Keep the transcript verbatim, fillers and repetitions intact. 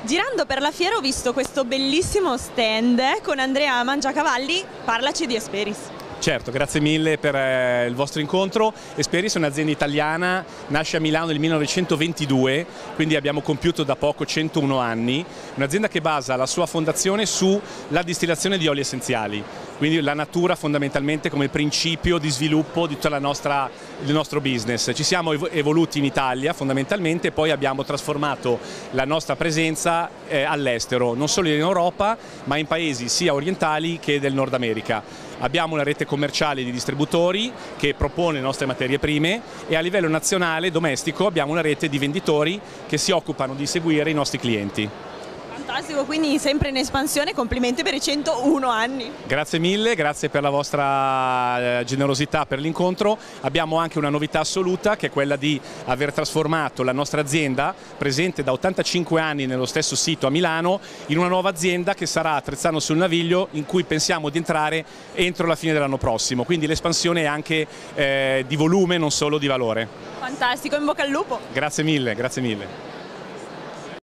Girando per la fiera ho visto questo bellissimo stand con Andrea Mangiacavalli, parlaci di Esperis. Certo, grazie mille per eh, il vostro incontro. Esperis è un'azienda italiana, nasce a Milano nel millenovecentoventidue, quindi abbiamo compiuto da poco centouno anni, un'azienda che basa la sua fondazione sulla distillazione di oli essenziali, quindi la natura fondamentalmente come principio di sviluppo di tutta la nostra, il nostro business. Ci siamo evoluti in Italia fondamentalmente e poi abbiamo trasformato la nostra presenza eh, all'estero, non solo in Europa ma in paesi sia orientali che del Nord America. Abbiamo una rete commerciale di distributori che propone le nostre materie prime e a livello nazionale, domestico, abbiamo una rete di venditori che si occupano di seguire i nostri clienti. Fantastico, quindi sempre in espansione, complimenti per i centouno anni. Grazie mille, grazie per la vostra generosità per l'incontro. Abbiamo anche una novità assoluta che è quella di aver trasformato la nostra azienda, presente da ottantacinque anni nello stesso sito a Milano, in una nuova azienda che sarà a Trezzano sul Naviglio, in cui pensiamo di entrare entro la fine dell'anno prossimo. Quindi l'espansione è anche eh, di volume, non solo di valore. Fantastico, in bocca al lupo. Grazie mille, grazie mille.